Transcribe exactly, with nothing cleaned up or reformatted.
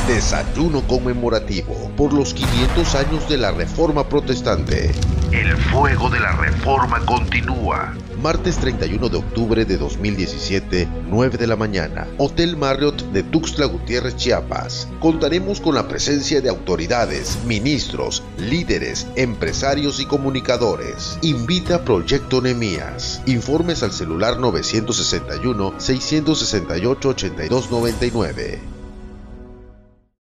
Desayuno conmemorativo por los quinientos años de la Reforma Protestante. El fuego de la Reforma continúa. Martes treinta y uno de octubre de dos mil diecisiete, nueve de la mañana. Hotel Marriott de Tuxtla Gutiérrez, Chiapas. Contaremos con la presencia de autoridades, ministros, líderes, empresarios y comunicadores. Invita Proyecto Nehemías. Informes al celular nueve seis uno, seis seis ocho, ocho dos nueve nueve.